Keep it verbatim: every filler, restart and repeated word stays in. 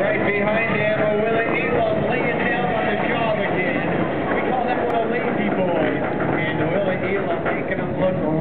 Right behind him, Willie Elam laying down on the job again. We call that one a lazy boy. And Willie Elam making him look